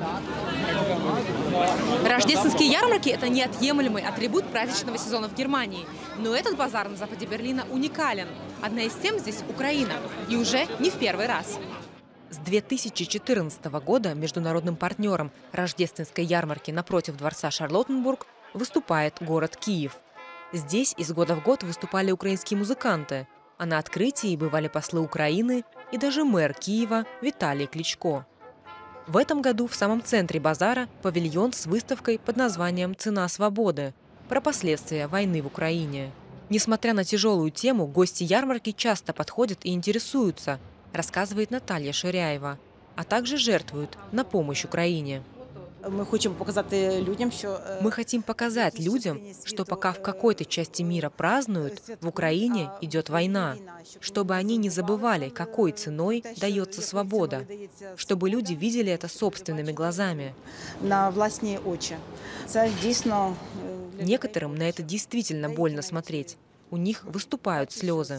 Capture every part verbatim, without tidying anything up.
Рождественские ярмарки – это неотъемлемый атрибут праздничного сезона в Германии. Но этот базар на западе Берлина уникален. Одна из тем здесь – Украина. И уже не в первый раз. С две тысячи четырнадцатого года международным партнером рождественской ярмарки напротив дворца Шарлоттенбург выступает город Киев. Здесь из года в год выступали украинские музыканты, а на открытии бывали послы Украины и даже мэр Киева Виталий Кличко. В этом году в самом центре базара павильон с выставкой под названием «Цена свободы» про последствия войны в Украине. Несмотря на тяжелую тему, гости ярмарки часто подходят и интересуются, рассказывает Наталья Ширяева, а также жертвуют на помощь Украине. Мы хотим показать людям, что... Мы хотим показать людям, что пока в какой-то части мира празднуют, в Украине идет война, чтобы они не забывали, какой ценой дается свобода, чтобы люди видели это собственными глазами. На власные очи. Некоторым на это действительно больно смотреть. У них выступают слезы.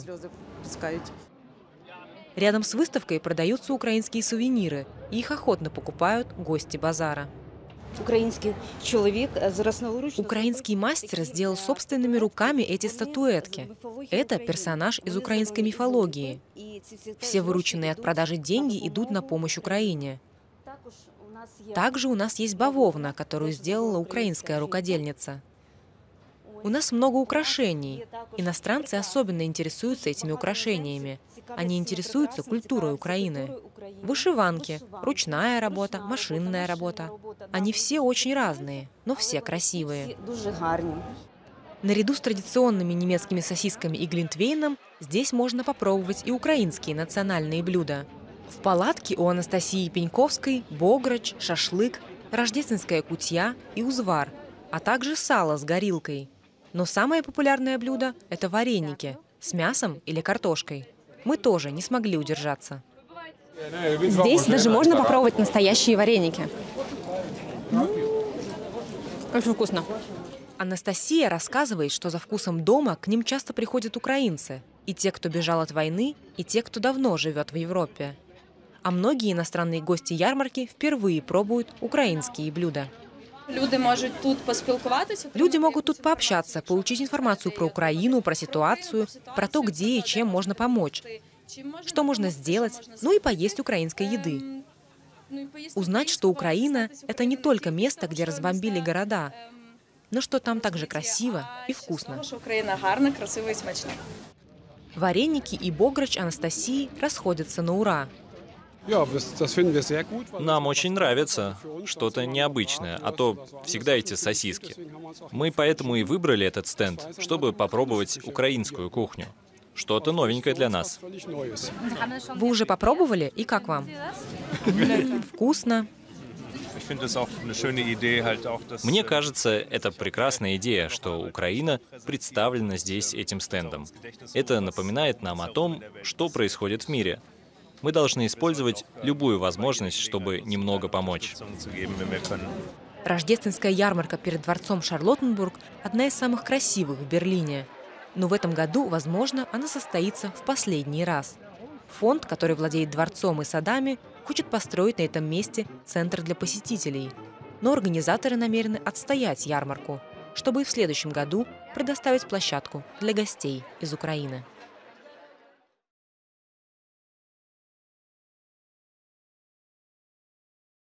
Рядом с выставкой продаются украинские сувениры, и их охотно покупают гости базара. Украинский человек, Украинский мастер сделал собственными руками эти статуэтки. Это персонаж из украинской мифологии. Все вырученные от продажи деньги идут на помощь Украине. Также у нас есть бавовна, которую сделала украинская рукодельница. У нас много украшений. Иностранцы особенно интересуются этими украшениями. Они интересуются культурой Украины. Вышиванки, ручная работа, машинная работа. Они все очень разные, но все красивые. Наряду с традиционными немецкими сосисками и глинтвейном здесь можно попробовать и украинские национальные блюда. В палатке у Анастасии Пеньковской бограч, шашлык, рождественская кутья и узвар, а также сало с горилкой. Но самое популярное блюдо – это вареники с мясом или картошкой. Мы тоже не смогли удержаться. Здесь даже можно попробовать настоящие вареники. Очень вкусно. Анастасия рассказывает, что за вкусом дома к ним часто приходят украинцы. И те, кто бежал от войны, и те, кто давно живет в Европе. А многие иностранные гости ярмарки впервые пробуют украинские блюда. Люди могут тут поспілкуватися. Люди могут тут пообщаться, получить информацию про Украину, про ситуацию, про то, где и чем можно помочь, что можно сделать, ну и поесть украинской еды. Узнать, что Украина – это не только место, где разбомбили города, но что там также красиво и вкусно. Украина гарна, красиво и смачно. Вареники и бограч Анастасии расходятся на ура. Нам очень нравится что-то необычное, а то всегда эти сосиски. Мы поэтому и выбрали этот стенд, чтобы попробовать украинскую кухню. Что-то новенькое для нас. Вы уже попробовали? И как вам? Вкусно. Мне кажется, это прекрасная идея, что Украина представлена здесь этим стендом. Это напоминает нам о том, что происходит в мире. Мы должны использовать любую возможность, чтобы немного помочь. Рождественская ярмарка перед дворцом Шарлоттенбург – одна из самых красивых в Берлине. Но в этом году, возможно, она состоится в последний раз. Фонд, который владеет дворцом и садами, хочет построить на этом месте центр для посетителей. Но организаторы намерены отстоять ярмарку, чтобы и в следующем году предоставить площадку для гостей из Украины.